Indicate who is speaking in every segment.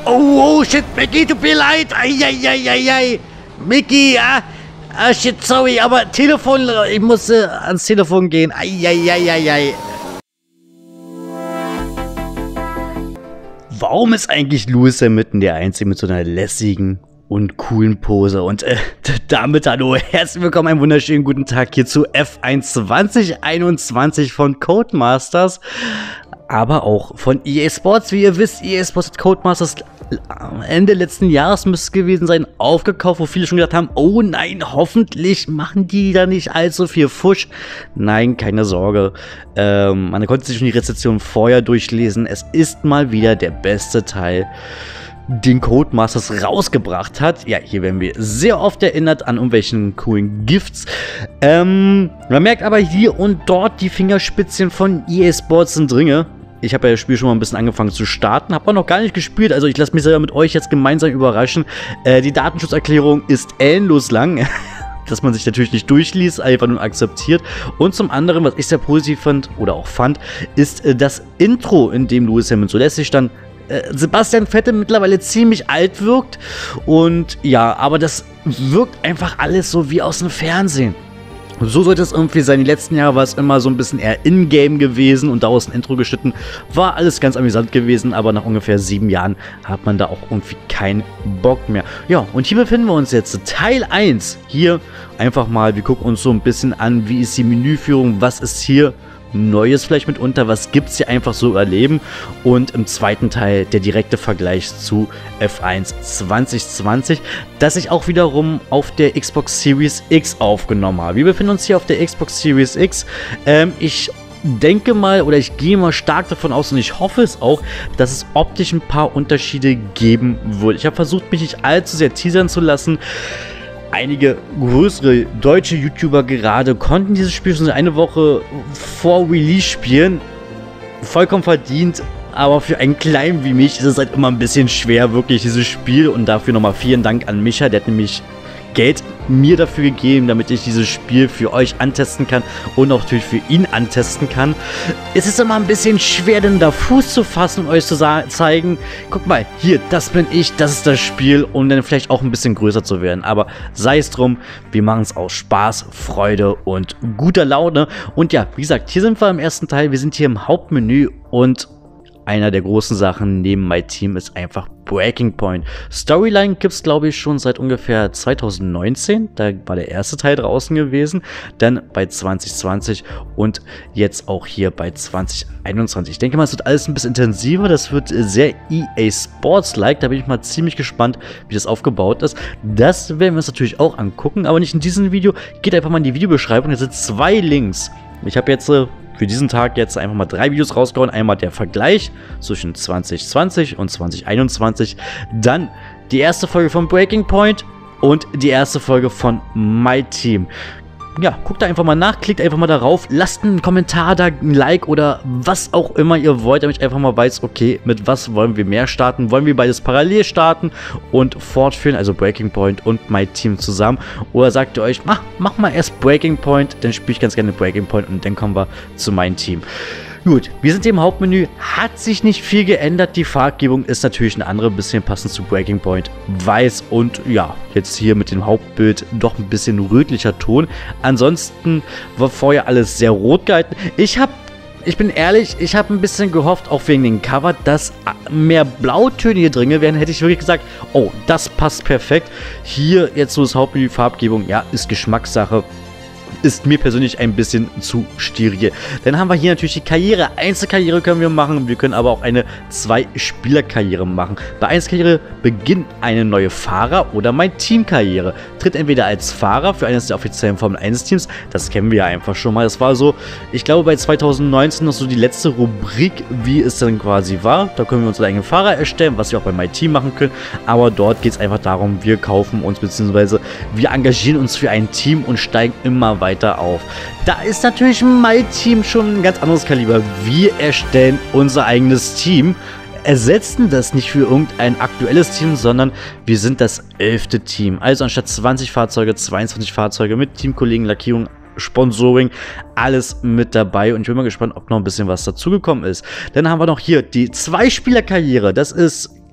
Speaker 1: Oh, shit, Mickey, tut mir leid. Eieieiei. Mickey, shit, sorry, aber Telefon, ich muss ans Telefon gehen. Eieieiei. Warum ist eigentlich Lewis Hamilton der Einzige mit so einer lässigen und coolen Pose? Und damit hallo, herzlich willkommen, einen wunderschönen guten Tag hier zu F1 2021 von Codemasters, aber auch von EA Sports. Wie ihr wisst, EA Sports hat Codemasters Ende letzten Jahres müsste es gewesen sein, aufgekauft, wo viele schon gedacht haben, oh nein, hoffentlich machen die da nicht allzu viel Fusch. Nein, keine Sorge. Man konnte sich schon die Rezension vorher durchlesen. Es ist mal wieder der beste Teil, den Codemasters rausgebracht hat. Ja, hier werden wir sehr oft erinnert an irgendwelchen coolen Gifts. Man merkt aber hier und dort, die Fingerspitzchen von EA Sports sind drinne. Ich habe ja das Spiel schon mal ein bisschen angefangen zu starten, habe aber noch gar nicht gespielt, also ich lasse mich selber mit euch jetzt gemeinsam überraschen. Die Datenschutzerklärung ist endlos lang, dass man sich natürlich nicht durchliest, einfach nur akzeptiert. Und zum anderen, was ich sehr positiv fand, oder auch fand, ist das Intro, in dem Lewis Hamilton so lässig stand, Sebastian Vettel mittlerweile ziemlich alt wirkt. Und ja, aber das wirkt einfach alles so wie aus dem Fernsehen. So sollte es irgendwie sein. Die letzten Jahre war es immer so ein bisschen eher in-game gewesen und daraus ein Intro geschnitten. War alles ganz amüsant gewesen, aber nach ungefähr 7 Jahren hat man da auch irgendwie keinen Bock mehr. Ja, und hier befinden wir uns jetzt. Teil 1. Hier einfach mal, wir gucken uns so ein bisschen an, wie ist die Menüführung, was ist hier Neues vielleicht mitunter, was gibt es hier einfach so erleben, und im zweiten Teil der direkte Vergleich zu F1 2020, das ich auch wiederum auf der Xbox Series X aufgenommen habe. Wir befinden uns hier auf der Xbox Series X. Ich denke mal, oder ich gehe mal stark davon aus und ich hoffe es auch, dass es optisch ein paar Unterschiede geben wird. Ich habe versucht, mich nicht allzu sehr teasern zu lassen. Einige größere deutsche YouTuber gerade konnten dieses Spiel schon eine Woche vor Release spielen. Vollkommen verdient, aber für einen Kleinen wie mich ist es halt immer ein bisschen schwer, wirklich dieses Spiel. Und dafür nochmal vielen Dank an Micha, der hat nämlich Geld mir dafür gegeben, damit ich dieses Spiel für euch antesten kann und auch natürlich für ihn antesten kann. Es ist immer ein bisschen schwer, denn da Fuß zu fassen und euch zu zeigen, guck mal, hier, das bin ich, das ist das Spiel, um dann vielleicht auch ein bisschen größer zu werden. Aber sei es drum, wir machen es aus Spaß, Freude und guter Laune. Und ja, wie gesagt, hier sind wir im ersten Teil, wir sind hier im Hauptmenü und einer der großen Sachen neben My Team ist einfach Breaking Point. Storyline gibt es, glaube ich, schon seit ungefähr 2019. Da war der erste Teil draußen gewesen. Dann bei 2020 und jetzt auch hier bei 2021. Ich denke mal, es wird alles ein bisschen intensiver. Das wird sehr EA Sports-like. Da bin ich mal ziemlich gespannt, wie das aufgebaut ist. Das werden wir uns natürlich auch angucken, aber nicht in diesem Video. Geht einfach mal in die Videobeschreibung. Da sind 2 Links. Ich habe jetzt für diesen Tag jetzt einfach mal 3 Videos rausgehauen. Einmal der Vergleich zwischen 2020 und 2021. Dann die erste Folge von Breaking Point und die erste Folge von My Team. Ja, guckt da einfach mal nach, klickt einfach mal darauf, lasst einen Kommentar da, ein Like oder was auch immer ihr wollt, damit ich einfach mal weiß, okay, mit was wollen wir mehr starten? Wollen wir beides parallel starten und fortführen, also Breaking Point und My Team zusammen? Oder sagt ihr euch, mach mal erst Breaking Point, dann spiele ich ganz gerne Breaking Point und dann kommen wir zu My Team. Gut, wir sind hier im Hauptmenü, hat sich nicht viel geändert, die Farbgebung ist natürlich eine andere, ein bisschen passend zu Breaking Point, weiß und ja, jetzt hier mit dem Hauptbild doch ein bisschen rötlicher Ton. Ansonsten war vorher alles sehr rot gehalten. Ich bin ehrlich, ich habe ein bisschen gehofft, auch wegen dem Cover, dass mehr Blautöne hier drin wären, hätte ich wirklich gesagt, oh, das passt perfekt. Hier jetzt so das Hauptmenü, Farbgebung, ja, ist Geschmackssache. Ist mir persönlich ein bisschen zu steril. Dann haben wir hier natürlich die Karriere. Einzelkarriere können wir machen. Wir können aber auch eine 2-Spieler-Karriere machen. Bei Einzelkarriere beginnt eine neue Fahrer- oder My Team-Karriere. Tritt entweder als Fahrer für eines der offiziellen Formel 1-Teams. Das kennen wir ja einfach schon mal. Das war so, ich glaube, bei 2019 noch so die letzte Rubrik, wie es dann quasi war. Da können wir unsere eigenen Fahrer erstellen, was wir auch bei My Team machen können. Aber dort geht es einfach darum, wir kaufen uns bzw. wir engagieren uns für ein Team und steigen immer weiter auf. Da ist natürlich My Team schon ein ganz anderes Kaliber. Wir erstellen unser eigenes Team, ersetzen das nicht für irgendein aktuelles Team, sondern wir sind das 11. Team. Also anstatt 20 Fahrzeuge, 22 Fahrzeuge mit Teamkollegen, Lackierung, Sponsoring, alles mit dabei. Und ich bin mal gespannt, ob noch ein bisschen was dazugekommen ist. Dann haben wir noch hier die 2-Spieler-Karriere. Das ist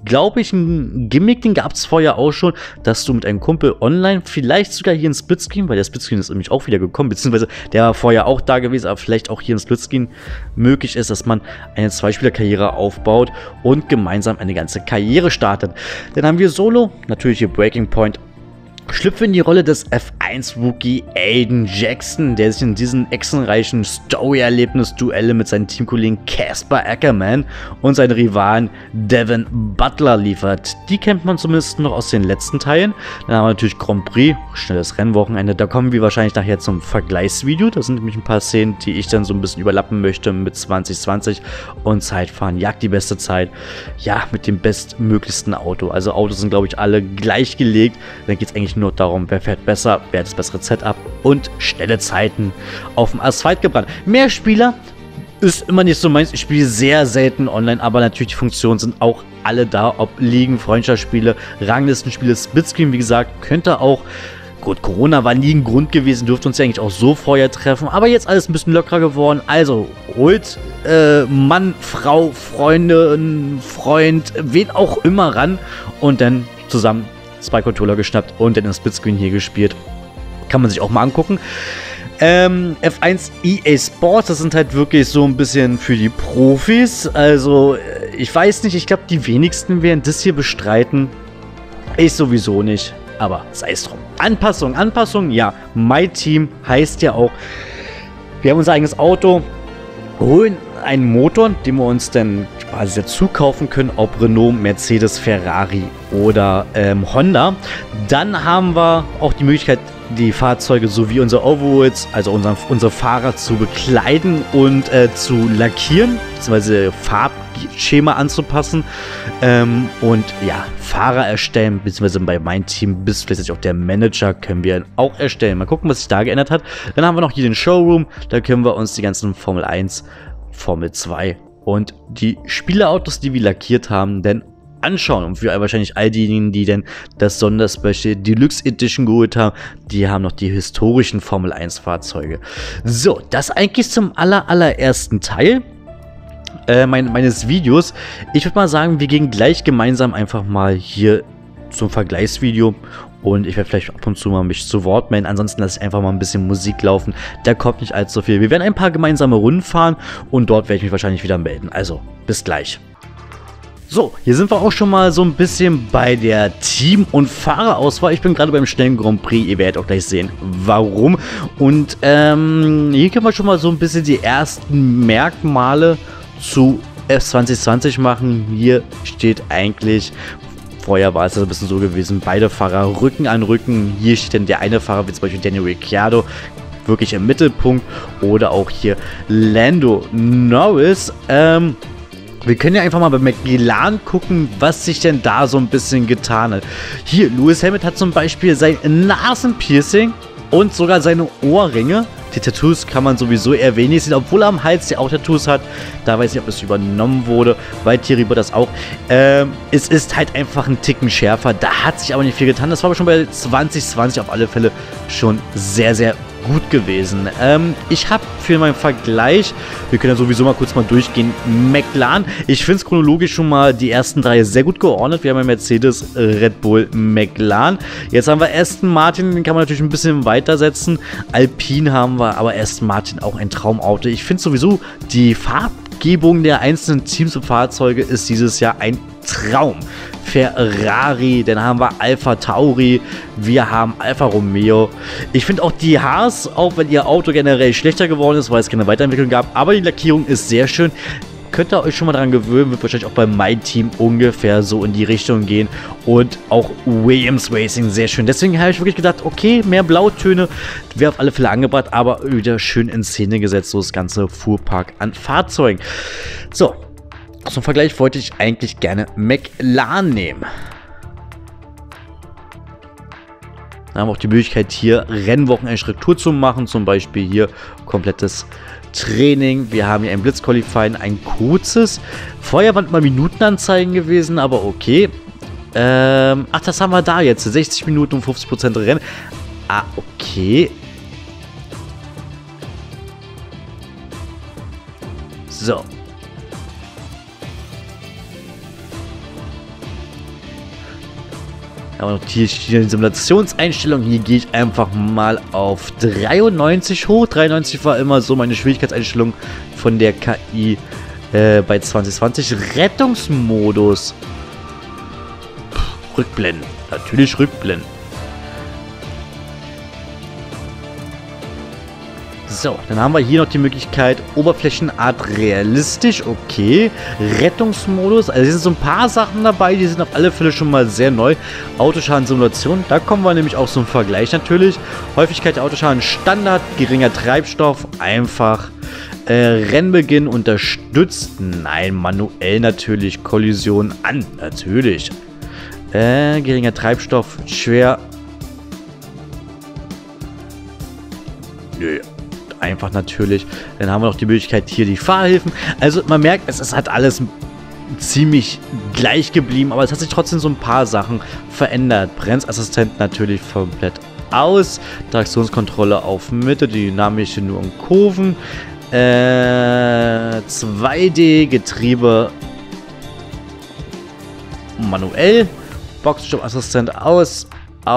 Speaker 1: glaube ich, ein Gimmick, den gab es vorher auch schon, dass du mit einem Kumpel online, vielleicht sogar hier in Splitscreen, weil der Splitscreen ist nämlich auch wieder gekommen, beziehungsweise der war vorher auch da gewesen, aber vielleicht auch hier in Splitscreen möglich ist, dass man eine Zweispieler-Karriere aufbaut und gemeinsam eine ganze Karriere startet. Dann haben wir Solo, natürlich hier Breaking Point. Schlüpfe in die Rolle des F1-Rookie Aiden Jackson, der sich in diesen actionreichen Story-Erlebnis-Duelle mit seinen Teamkollegen Casper Ackerman und seinen Rivalen Devin Butler liefert. Die kennt man zumindest noch aus den letzten Teilen. Dann haben wir natürlich Grand Prix, schnelles Rennwochenende. Da kommen wir wahrscheinlich nachher zum Vergleichsvideo. Das sind nämlich ein paar Szenen, die ich dann so ein bisschen überlappen möchte mit 2020 und Zeitfahren. Jagt die beste Zeit. Ja, mit dem bestmöglichsten Auto. Also Autos sind, glaube ich, alle gleich gelegt. Dann geht es eigentlich nur darum, wer fährt besser, wer hat das bessere Setup und schnelle Zeiten auf dem Asphalt gebrannt. Mehr Spieler ist immer nicht so meins. Ich spiele sehr selten online, aber natürlich die Funktionen sind auch alle da. Ob Ligen, Freundschaftsspiele, Ranglistenspiele, Splitscreen, wie gesagt, könnte auch. Gut, Corona war nie ein Grund gewesen, dürfte uns ja eigentlich auch so vorher treffen, aber jetzt alles ein bisschen lockerer geworden. Also holt Mann, Frau, Freundin, Freund, wen auch immer ran und dann zusammen 2 Controller geschnappt und dann im Splitscreen hier gespielt. Kann man sich auch mal angucken. F1 EA Sports, das sind halt wirklich so ein bisschen für die Profis. Also, ich weiß nicht, ich glaube, die wenigsten werden das hier bestreiten. Ich sowieso nicht, aber sei es drum. Anpassung, ja. My Team heißt ja auch, wir haben unser eigenes Auto, holen einen Motor, den wir uns dann quasi dazu kaufen können, ob Renault, Mercedes, Ferrari oder Honda. Dann haben wir auch die Möglichkeit, die Fahrzeuge sowie unsere Overalls, also unsere Fahrer zu bekleiden und zu lackieren, beziehungsweise Farbschema anzupassen und ja, Fahrer erstellen, beziehungsweise bei meinem Team bis vielleicht auch der Manager können wir auch erstellen. Mal gucken, was sich da geändert hat. Dann haben wir noch hier den Showroom, da können wir uns die ganzen Formel 1, Formel 2 und die Spieleautos, die wir lackiert haben, denn anschauen. Und für wahrscheinlich all diejenigen, die denn das Sonderspecial Deluxe Edition geholt haben, die haben noch die historischen Formel 1 Fahrzeuge. So, das eigentlich zum allerersten Teil meines Videos. Ich würde mal sagen, wir gehen gleich gemeinsam einfach mal hier zum Vergleichsvideo. Und ich werde vielleicht ab und zu mal mich zu Wort melden. Ansonsten lasse ich einfach mal ein bisschen Musik laufen. Da kommt nicht allzu viel. Wir werden ein paar gemeinsame Runden fahren und dort werde ich mich wahrscheinlich wieder melden. Also, bis gleich. So, hier sind wir auch schon mal so ein bisschen bei der Team- und Fahrerauswahl. Ich bin gerade beim schnellen Grand Prix. Ihr werdet auch gleich sehen, warum. Und hier können wir schon mal so ein bisschen die ersten Merkmale zu F2020 machen. Hier steht eigentlich... Vorher war es ein bisschen so gewesen, beide Fahrer Rücken an Rücken. Hier steht dann der eine Fahrer, wie zum Beispiel Daniel Ricciardo, wirklich im Mittelpunkt. Oder auch hier Lando Norris. Wir können ja einfach mal bei McLaren gucken, was sich denn da so ein bisschen getan hat. Hier, Lewis Hamilton hat zum Beispiel sein Nasenpiercing und sogar seine Ohrringe. Die Tattoos kann man sowieso eher wenig sehen, obwohl er am Hals ja auch Tattoos hat. Da weiß ich nicht, ob es übernommen wurde, weil Thierry Bottas auch. Es ist halt einfach ein Ticken schärfer. Da hat sich aber nicht viel getan. Das war aber schon bei 2020 auf alle Fälle schon sehr, sehr gut gewesen. Ich habe für meinen Vergleich, wir können ja sowieso mal kurz mal durchgehen, McLaren. Ich finde es chronologisch schon mal die ersten 3 sehr gut geordnet. Wir haben ja Mercedes, Red Bull, McLaren. Jetzt haben wir Aston Martin, den kann man natürlich ein bisschen weitersetzen. Alpine haben wir, aber Aston Martin auch ein Traumauto. Ich finde sowieso, die Farbgebung der einzelnen Teams und Fahrzeuge ist dieses Jahr ein Traum. Ferrari, dann haben wir Alpha Tauri, wir haben Alfa Romeo. Ich finde auch die Haas, auch wenn ihr Auto generell schlechter geworden ist, weil es keine Weiterentwicklung gab, aber die Lackierung ist sehr schön. Könnt ihr euch schon mal daran gewöhnen, wird wahrscheinlich auch bei My Team ungefähr so in die Richtung gehen. Und auch Williams Racing sehr schön. Deswegen habe ich wirklich gedacht, okay, mehr Blautöne wäre auf alle Fälle angebracht, aber wieder schön in Szene gesetzt, so das ganze Fuhrpark an Fahrzeugen. So. Zum Vergleich wollte ich eigentlich gerne McLaren nehmen. Dann haben wir auch die Möglichkeit, hier Rennwochenende-Struktur zu machen. Zum Beispiel hier komplettes Training. Wir haben hier ein Blitzqualifying, ein kurzes. Vorher waren mal Minutenanzeigen gewesen, aber okay. Ach, das haben wir da jetzt. 60 Minuten und 50% Rennen. Ah, okay. So. Aber noch hier die Simulationseinstellung. Hier gehe ich einfach mal auf 93 hoch. 93 war immer so meine Schwierigkeitseinstellung von der KI bei 2020. Rettungsmodus. Rückblenden. Natürlich Rückblenden. So, dann haben wir hier noch die Möglichkeit, Oberflächenart realistisch, okay. Rettungsmodus, also hier sind so ein paar Sachen dabei, die sind auf alle Fälle schon mal sehr neu. Autoschadensimulation, da kommen wir nämlich auch so im Vergleich natürlich. Häufigkeit der Autoschaden Standard, geringer Treibstoff, einfach. Rennbeginn unterstützt, nein, manuell natürlich, Kollision an, natürlich. Geringer Treibstoff, schwer. Nö. Einfach natürlich. Dann haben wir noch die Möglichkeit hier die Fahrhilfen. Also man merkt, es ist halt alles ziemlich gleich geblieben, aber es hat sich trotzdem so ein paar Sachen verändert. Bremsassistent natürlich komplett aus. Traktionskontrolle auf Mitte, dynamische nur in Kurven. 2D Getriebe manuell. Boxenstoppassistent aus,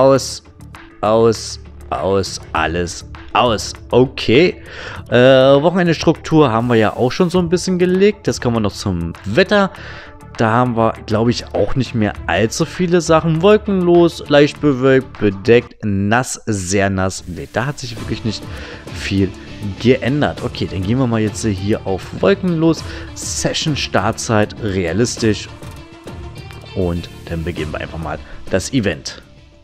Speaker 1: alles aus. Okay. Wochenende-Struktur haben wir ja auch schon so ein bisschen gelegt. Jetzt kommen wir noch zum Wetter. Da haben wir, glaube ich, auch nicht mehr allzu viele Sachen. Wolkenlos, leicht bewölkt, bedeckt, nass, sehr nass. Ne, da hat sich wirklich nicht viel geändert. Okay, dann gehen wir mal jetzt hier auf Wolkenlos. Session Startzeit, realistisch. Und dann beginnen wir einfach mal das Event.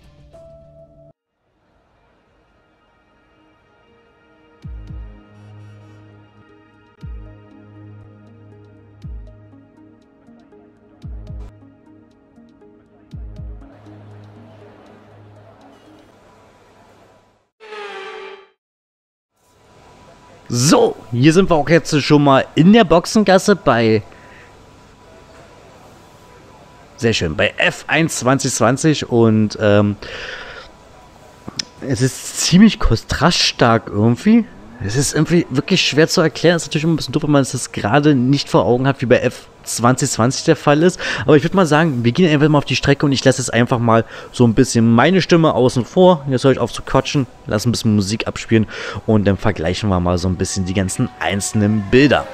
Speaker 1: So, hier sind wir auch jetzt schon mal in der Boxengasse bei... Sehr schön, bei F1 2020 und es ist ziemlich kontraststark irgendwie. Es ist irgendwie wirklich schwer zu erklären. Es ist natürlich immer ein bisschen doof, wenn man es gerade nicht vor Augen hat, wie bei F 2020 der Fall ist. Aber ich würde mal sagen, wir gehen einfach mal auf die Strecke und ich lasse jetzt einfach mal so ein bisschen meine Stimme außen vor. Jetzt höre ich auf zu quatschen, lasse ein bisschen Musik abspielen und dann vergleichen wir mal so ein bisschen die ganzen einzelnen Bilder.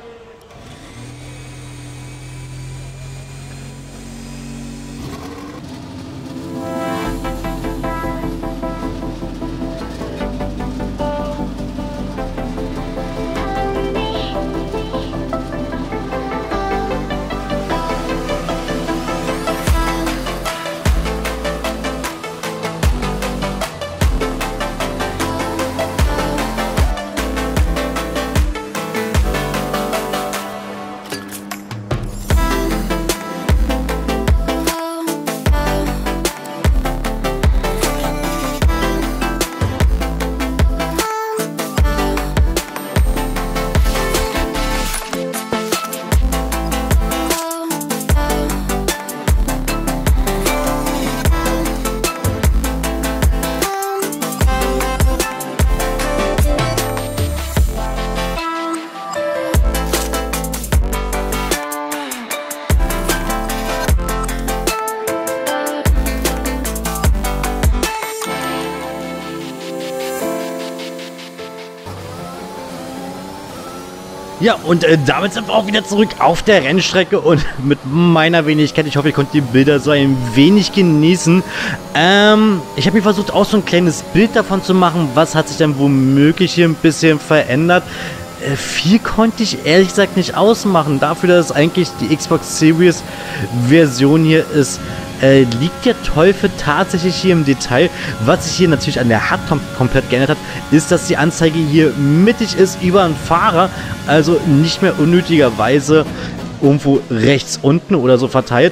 Speaker 1: Ja, und damit sind wir auch wieder zurück auf der Rennstrecke und mit meiner Wenigkeit. Ich hoffe, ihr könnt die Bilder so ein wenig genießen. Ich habe mir versucht, auch so ein kleines Bild davon zu machen. Was hat sich dann womöglich hier ein bisschen verändert? Viel konnte ich ehrlich gesagt nicht ausmachen. Dafür, dass es eigentlich die Xbox Series Version hier ist, liegt der Teufel tatsächlich hier im Detail. Was sich hier natürlich an der Hardtop komplett geändert hat, ist, dass die Anzeige hier mittig ist über einen Fahrer, also nicht mehr unnötigerweise irgendwo rechts unten oder so verteilt.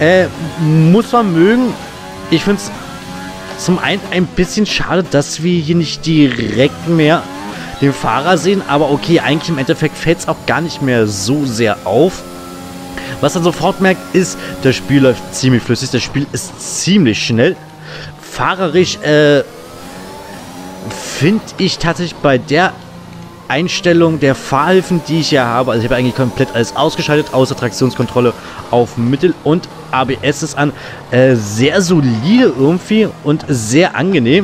Speaker 1: Muss man mögen. Ich finde es zum einen ein bisschen schade, dass wir hier nicht direkt mehr den Fahrer sehen, aber okay, eigentlich im Endeffekt fällt es auch gar nicht mehr so sehr auf. Was man sofort merkt, ist, das Spiel läuft ziemlich flüssig, das Spiel ist ziemlich schnell. Fahrerisch finde ich tatsächlich bei der Einstellung der Fahrhilfen, die ich hier habe. Also ich habe eigentlich komplett alles ausgeschaltet, außer Traktionskontrolle auf Mittel und ABS ist an. Sehr solide irgendwie und sehr angenehm.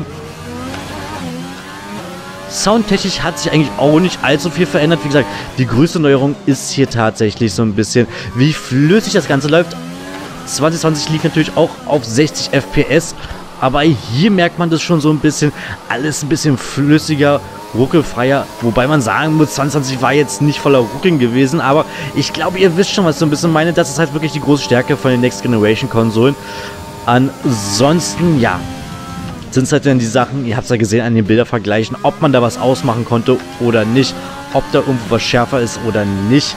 Speaker 1: Soundtechnisch hat sich eigentlich auch nicht allzu viel verändert. Wie gesagt, die größte Neuerung ist hier tatsächlich so ein bisschen, wie flüssig das Ganze läuft. 2020 lief natürlich auch auf 60 FPS, aber hier merkt man das schon so ein bisschen, alles ein bisschen flüssiger, ruckelfreier, wobei man sagen muss, 2020 war jetzt nicht voller Ruckeln gewesen, aber ich glaube, ihr wisst schon, was ich so ein bisschen meine. Das ist halt wirklich die große Stärke von den Next Generation Konsolen. Ansonsten, ja, sind es halt dann die Sachen, ihr habt es ja gesehen an den Bildervergleichen, ob man da was ausmachen konnte oder nicht, ob da irgendwo was schärfer ist oder nicht.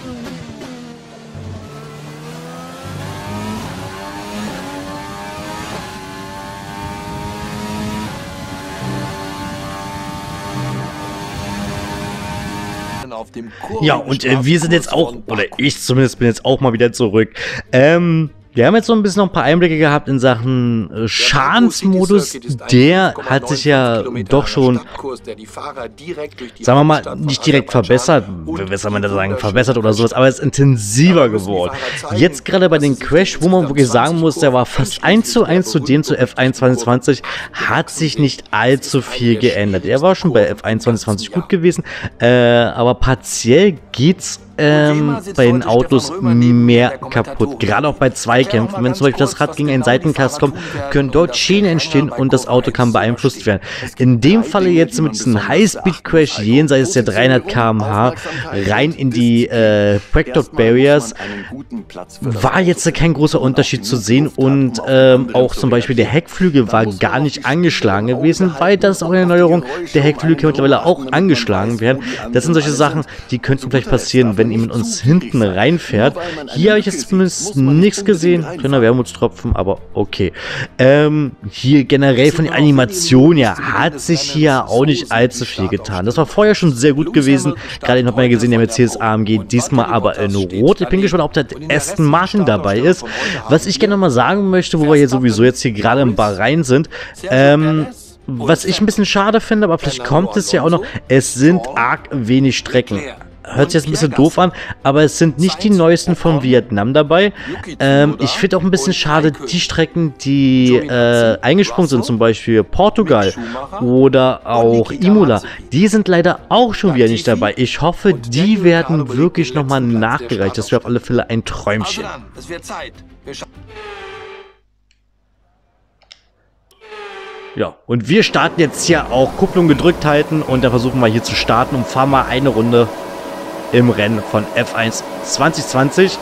Speaker 1: Ja, und wir sind jetzt auch, oder ich zumindest bin jetzt auch mal wieder zurück. Wir haben jetzt so ein bisschen noch ein paar Einblicke gehabt in Sachen Schadensmodus. Der hat sich ja doch schon, sagen wir mal, nicht direkt verbessert, wie soll man da sagen, verbessert oder sowas, aber es ist intensiver geworden. Jetzt gerade bei den Crash, wo man wirklich sagen muss, der war fast 1:1 zu dem zu F1 2020, hat sich nicht allzu viel geändert. Er war schon bei F1 2020 gut gewesen, aber partiell geht's bei den Autos mehr kaputt. Gerade auch bei Zweikämpfen. Wenn zum Beispiel das Rad gegen einen Seitenkast kommt, können dort Schäden entstehen und das Auto kann beeinflusst werden. In dem Falle jetzt mit diesem Highspeed-Crash jenseits der 300 km/h rein in die Breakdown Barriers war jetzt kein großer Unterschied zu sehen und auch zum Beispiel der Heckflügel war gar nicht angeschlagen gewesen, weil das ist auch eine Neuerung. Der Heckflügel kann mittlerweile auch angeschlagen werden. Das sind solche Sachen, die könnten vielleicht passieren, wenn jemand uns hinten reinfährt. Hier habe ich jetzt zumindest nichts gesehen. Kleiner Wermutstropfen, aber okay. Hier generell von der Animation ja, hat sich hier auch nicht allzu viel getan. Das war vorher schon sehr gut gewesen. Gerade eben hat man ja gesehen, der Mercedes AMG, diesmal aber in Rot. Ich bin gespannt, ob der Aston Martin dabei ist. Was ich gerne noch mal sagen möchte, wo wir hier sowieso jetzt hier gerade im Bahrain sind, was ich ein bisschen schade finde, aber vielleicht kommt es ja auch noch, es sind arg wenig Strecken. Hört sich jetzt ein bisschen doof an, aber es sind nicht die neuesten von Vietnam dabei. Ich finde auch ein bisschen schade, die Strecken, die eingesprungen sind, zum Beispiel Portugal oder auch Imola, die sind leider auch schon wieder nicht dabei. Ich hoffe, die werden wirklich nochmal nachgereicht. Das wäre auf alle Fälle ein Träumchen. Ja, und wir starten jetzt hier auch Kupplung gedrückt halten und dann versuchen wir hier zu starten und fahren mal eine Runde im Rennen von F1 2020.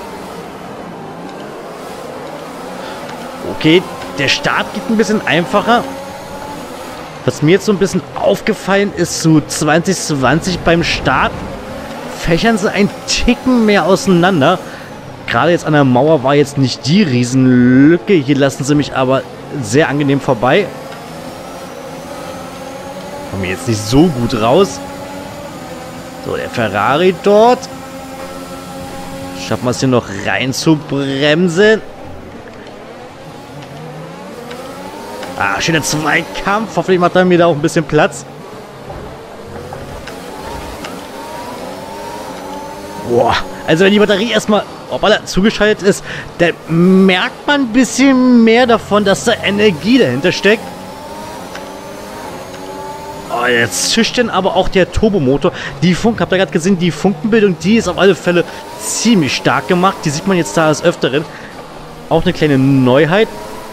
Speaker 1: Okay, der Start geht ein bisschen einfacher. Was mir jetzt so ein bisschen aufgefallen ist, zu 2020 beim Start fächern sie ein Ticken mehr auseinander. Gerade jetzt an der Mauer war jetzt nicht die Riesenlücke. Hier lassen sie mich aber sehr angenehm vorbei. Kommen jetzt nicht so gut raus. So, der Ferrari dort. Schaffen wir es hier noch rein zu bremsen. Ah, schöner Zweikampf. Hoffentlich macht er mir da auch ein bisschen Platz. Boah, also wenn die Batterie erstmal zugeschaltet ist, dann merkt man ein bisschen mehr davon, dass da Energie dahinter steckt. Oh, jetzt zischt denn aber auch der Turbomotor. Die habt ihr gerade gesehen, die Funkenbildung, die ist auf alle Fälle ziemlich stark gemacht. Die sieht man jetzt da des Öfteren. Auch eine kleine Neuheit.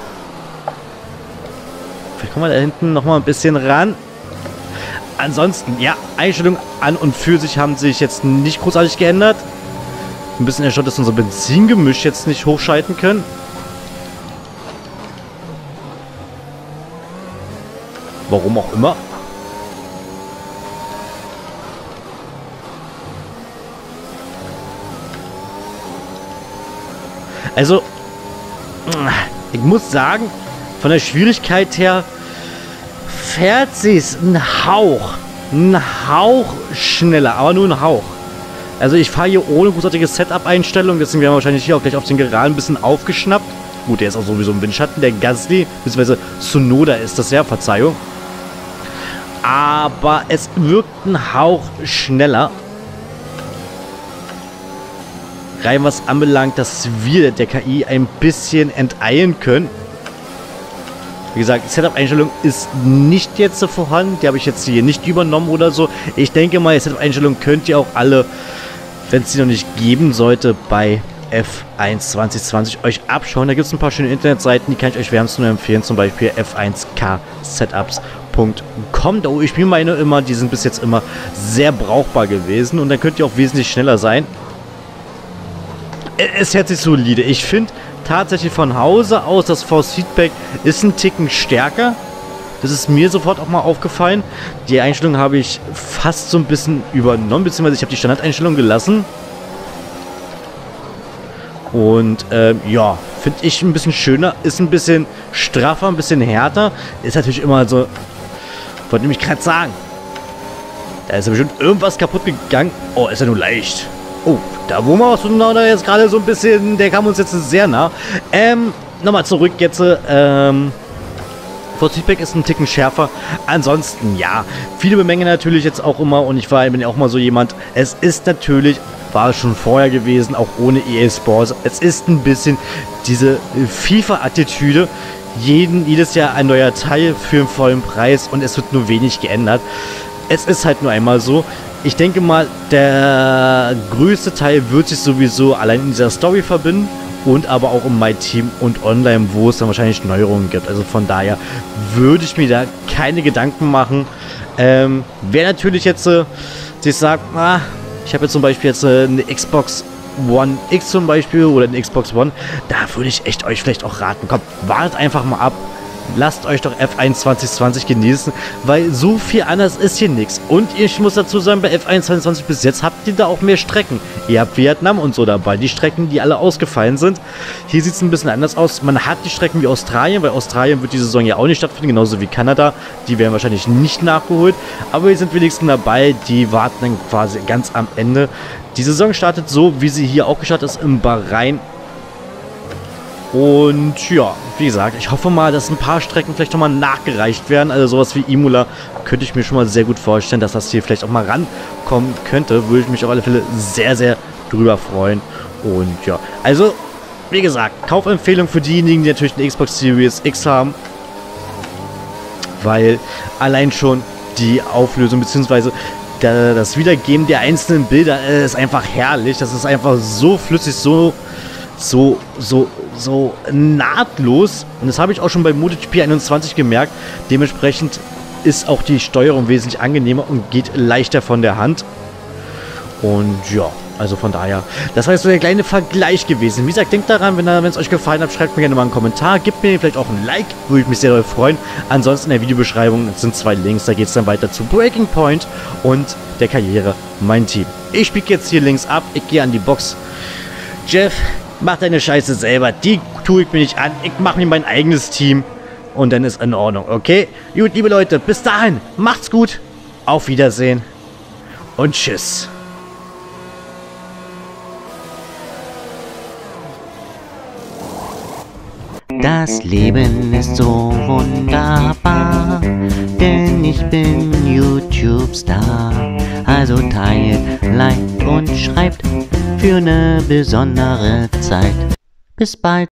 Speaker 1: Vielleicht kommen wir da hinten nochmal ein bisschen ran. Ansonsten, ja, Einstellungen an und für sich haben sich jetzt nicht großartig geändert. Ein bisschen erstaunt, dass unser Benzingemisch jetzt nicht hochschalten können. Warum auch immer. Also, ich muss sagen, von der Schwierigkeit her fährt sie es einen Hauch schneller, aber nur einen Hauch. Also ich fahre hier ohne großartige Setup-Einstellung, deswegen werden wir wahrscheinlich hier auch gleich auf den Geraden ein bisschen aufgeschnappt. Gut, der ist auch sowieso im Windschatten, der Gasly, beziehungsweise Tsunoda ist das ja, Verzeihung. aber es wirkt ein Hauch schneller. Rein was anbelangt, dass wir der KI ein bisschen enteilen können. Wie gesagt, Setup-Einstellung ist nicht jetzt so vorhanden. Die habe ich jetzt hier nicht übernommen oder so. Ich denke mal, die Setup-Einstellung könnt ihr auch alle, wenn es sie noch nicht geben sollte, bei F1 2020 euch abschauen. Da gibt es ein paar schöne Internetseiten, die kann ich euch wärmstens nur empfehlen. Zum Beispiel f1ksetups.com. Da ich mir meine immer, die sind bis jetzt immer sehr brauchbar gewesen. Und dann könnt ihr auch wesentlich schneller sein. Es hört sich solide. Ich finde tatsächlich von Hause aus, das Force-Feedback ist ein Ticken stärker. Das ist mir sofort auch mal aufgefallen. Die Einstellung habe ich fast so ein bisschen übernommen, beziehungsweise ich habe die Standardeinstellung gelassen. Und ja, finde ich ein bisschen schöner, ist ein bisschen straffer, ein bisschen härter. Ist natürlich immer so, wollte nämlich gerade sagen, da ist ja bestimmt irgendwas kaputt gegangen. Oh, ist ja nur leicht. Oh, da wo wir da jetzt gerade so ein bisschen, der kam uns jetzt sehr nah. Nochmal zurück jetzt. Force Feedback ist ein Ticken schärfer. Ansonsten, ja, viele bemängeln natürlich jetzt auch immer, und ich bin ja auch mal so jemand, es ist natürlich, war es schon vorher gewesen, auch ohne EA Sports, es ist ein bisschen diese FIFA-Attitüde. Jedes Jahr ein neuer Teil für einen vollen Preis und es wird nur wenig geändert. Es ist halt nur einmal so. Ich denke mal, der größte Teil wird sich sowieso allein in dieser Story verbinden und aber auch um My Team und online, wo es dann wahrscheinlich Neuerungen gibt. Also von daher würde ich mir da keine Gedanken machen. Wer natürlich jetzt sich sagt, ich habe jetzt zum Beispiel jetzt eine Xbox One X zum Beispiel oder eine Xbox One, da würde ich echt euch vielleicht auch raten, kommt, wartet einfach mal ab. Lasst euch doch F1 2020 genießen, weil so viel anders ist hier nichts. Und ich muss dazu sagen, bei F1 2020 bis jetzt habt ihr da auch mehr Strecken. Ihr habt Vietnam und so dabei, die Strecken, die alle ausgefallen sind. Hier sieht es ein bisschen anders aus. Man hat die Strecken wie Australien, weil Australien wird die Saison ja auch nicht stattfinden, genauso wie Kanada. Die werden wahrscheinlich nicht nachgeholt, aber wir sind wenigstens dabei. Die warten dann quasi ganz am Ende. Die Saison startet so, wie sie hier auch gestartet ist, im Bahrain. Und ja, wie gesagt, ich hoffe mal, dass ein paar Strecken vielleicht nochmal nachgereicht werden. Also sowas wie Imola könnte ich mir schon mal sehr gut vorstellen, dass das hier vielleicht auch mal rankommen könnte. Würde ich mich auf alle Fälle sehr, sehr drüber freuen. Und ja, also wie gesagt, Kaufempfehlung für diejenigen, die natürlich eine Xbox Series X haben. Weil allein schon die Auflösung bzw. das Wiedergeben der einzelnen Bilder ist einfach herrlich. Das ist einfach so flüssig, so nahtlos. Und das habe ich auch schon bei MotoGP 21 gemerkt. Dementsprechend ist auch die Steuerung wesentlich angenehmer und geht leichter von der Hand. Und ja, also von daher, das war jetzt so der kleine Vergleich gewesen. Wie gesagt, denkt daran, wenn es euch gefallen hat, schreibt mir gerne mal einen Kommentar. Gebt mir vielleicht auch ein Like, würde ich mich sehr freuen. Ansonsten in der Videobeschreibung sind 2 Links. Da geht es dann weiter zu Breaking Point und der Karriere Mein Team. Ich spiele jetzt hier links ab. Ich gehe an die Box. Jeff, mach deine Scheiße selber. Die tue ich mir nicht an. Ich mache mir mein eigenes Team. Und dann ist in Ordnung, okay? Gut, liebe Leute, bis dahin. Macht's gut. Auf Wiedersehen. Und tschüss.
Speaker 2: Das Leben ist so wunderbar, denn ich bin YouTube-Star. Also teilt, liked und schreibt für eine besondere Zeit. Bis bald.